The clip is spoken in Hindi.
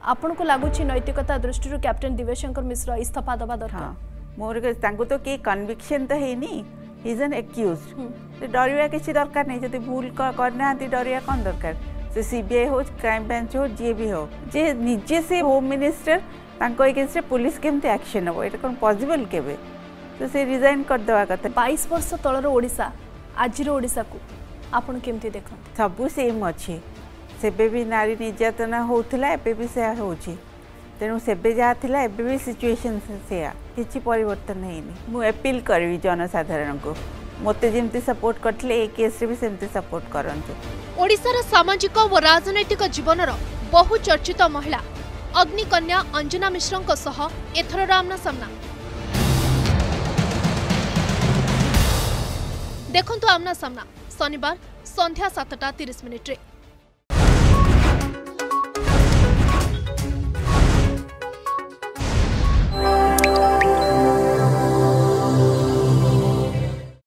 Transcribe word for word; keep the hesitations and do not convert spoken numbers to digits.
आपन को लागुची नैतिकता दृष्टि कैप्टेन दिव्यशंकर मिश्र इस्तीफा दबा दरकार। हाँ मोर तांको तो कि कन्विक्शन तो है नी ही इज एन एक्यूज्ड डरिया किसी दरकार नहीं जब भूल करना डरिया कौन दरकार से सीबीआई हो क्राइम ब्रांच हो जी भी हो जे निजे से होम मिनिस्टर तांको एगेंस्ट पुलिस केमती एक्शन हो एटा कोन पॉसिबल केबे तो से रिजाइन कर देवा कथा बाईस वर्ष तलर ओडिशा आजिर ओडिशा को आपन केमती देखन सब सेम अछि सेबे भी नारी निर्यातना होउथला एबे भी से होउची तेणु सेबे जहाँ थिला एबे भी सिचुएशन से किसी परिवर्तन नहीं मु अपील करी जनसाधारण को मते जेमती सपोर्ट करथिले ए केस रे भी सेमती सपोर्ट करंतु। ओडिशार सामाजिक और राजनैतिक जीवनर बहु चर्चित महिला अग्निकन्या अंजना मिश्रଙ୍କ सह एथर आमना सामना देखंतु आमना सामना शनिवार संध्या सातटा तीस मिनिट रे।